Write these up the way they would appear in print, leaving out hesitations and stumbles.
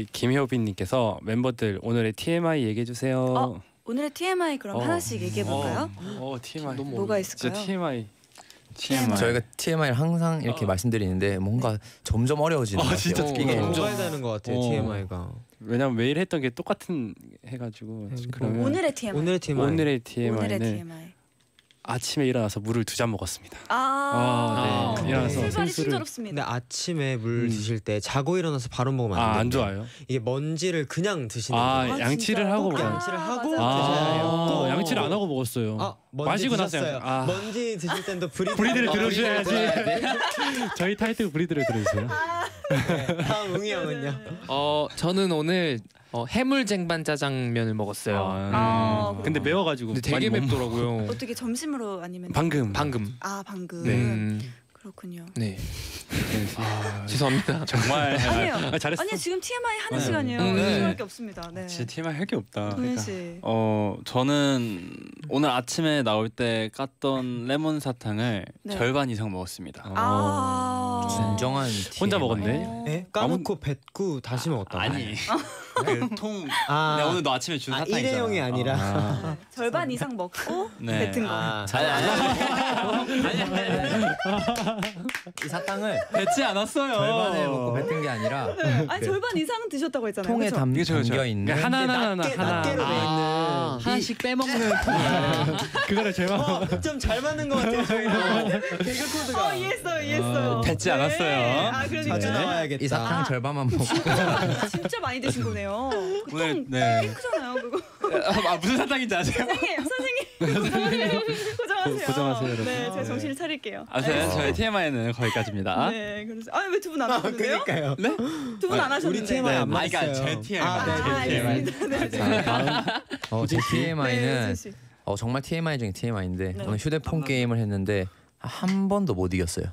우리 김효빈님께서 멤버들 오늘의 TMI 얘기해 주세요. 오늘의 TMI 그럼 하나씩 얘기해 볼까요? TMI 뭐가 있을까요? 진짜 TMI. 저희가 TMI를 항상 이렇게 말씀드리는데 뭔가 점점 어려워지는 것 같아요. 진짜 이게 공부해야 되는 것 같아요. TMI가. 왜냐면 매일 했던 게 똑같은 해가지고. 그러면 오늘의 TMI. 오늘의 TMI. 오늘의 TMI는 오늘의 TMI. 아침에 일어나서 물을 2잔 먹었습니다. 네. 일어나서 생활이 생수를. 친절없습니다. 근데 아침에 물 드실 때 자고 일어나서 바로 먹으면 안 돼요. 안 좋아요. 이게 먼지를 그냥 드시는 거예요. 양치를 하고 양치를 하고 드셔야 해요. 또 양치를 안 하고 먹었어요. 마시고 나서요. 먼지 드실 땐도 브리드를 들어줘야지. 저희 타이틀 브리드를 들어주세요. 다음 웅이 형은요? 저는 오늘 해물쟁반 짜장면을 먹었어요. 근데 매워가지고. 근데 되게 맵더라고요. 어떻게 점심으로 아니면 방금. 방금. 네. 그렇군요. 네. 죄송합니다. 정말. 아니에요. 잘했어. 아니 지금 TMI 하는 시간이에요. 조심할 게 없습니다. 네. 진짜 TMI 할 게 없다. 동현 씨. 저는 오늘 아침에 나올 때 깠던 레몬 사탕을 네. 절반 이상 먹었습니다. 진정한 혼자 먹었네. 네? 까놓고 뱉고 다시 먹었다. 아니. 그 통. 내가 오늘 너 아침에 준 사탕이잖아. 일회용이 아니라. 네. 절반 이상 먹고 네. 뱉은 거. 이 사탕을 뱉지 않았어요. 절반을 먹고 뱉은 게 아니라 아니 절반 이상 드셨다고 했잖아요. 통에 그쵸? 담겨 있는 하나로 돼 있는 하나씩 빼먹는 그거를 절반. 좀 잘 맞는 것 같아요. 저희는 개그 코드가. 이해했어요. 뱉지 않았어요. 그러니까. 자주 나와야겠다. 이 사탕 절반만 먹고 진짜 많이 드신 거네요. 오늘 꽤 크잖아요, 그거. 무슨 사탕인지 아세요? 선생님 고정하세요. 고정하세요, 여러분. 네, 제가 정신을 차릴게요. 아무튼 저희 TMI는 거기까지입니다. 네, 그래서 왜 두 분 안 하셨는데요? 그러니까요. 네? 두 분 안 하셨는데. 우리 TMI 안 그러니까 맞았어요. 제 TMI. 알겠습니다. 네. 제 네, TMI는 씨. 정말 TMI 중에 TMI인데 네. 오늘 휴대폰 게임을 했는데 한 번도 못 이겼어요.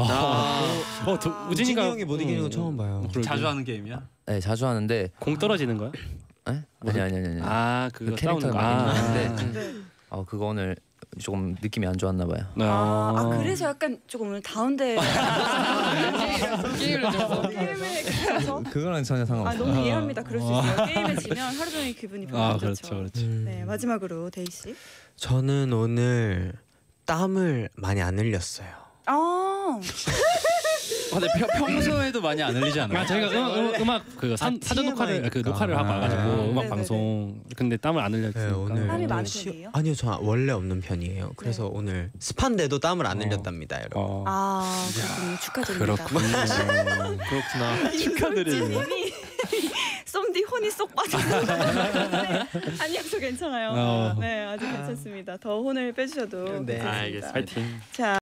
우진이 우진이가 형이 못 이기는 건 처음 봐요. 자주 하는 게임이야? 네, 자주 하는데 공 떨어지는 거야? 아니. 그거 캐릭터 싸우는 거. 막 있는데 네. 그거 오늘 조금 느낌이 안 좋았나 봐요. 그래서 약간 조금 오늘 다운돼. 게임을 져서. 게임에 그쳐서. 그거는 전혀 상관없어요. 너무 이해합니다. 그럴 수 있어요. 게임에 지면 하루 종일 기분이 별로 안 좋죠. 그렇죠. 네, 마지막으로 데이 씨. 저는 오늘 땀을 많이 안 흘렸어요. 근데 평소에도 많이 안 흘리지 않아요? 저희가 음악 사전 녹화를 녹화를 하고 와가지고 음악 네네네. 방송. 근데 땀을 안 흘렸으니까. 오늘 땀이 많은 시- 편이에요? 아니요, 저 원래 없는 편이에요. 그래서 오늘 습한데도 땀을 안 흘렸답니다, 여러분. 그렇군요. 축하드립니다. 그렇구나. 축하드립니다. 님이 썸디 혼이 쏙 빠졌는데 아니어서 괜찮아요. 네, 아주 괜찮습니다. 더 혼을 빼주셔도 네. 괜찮습니다. 알겠습니다. 파이팅. 자.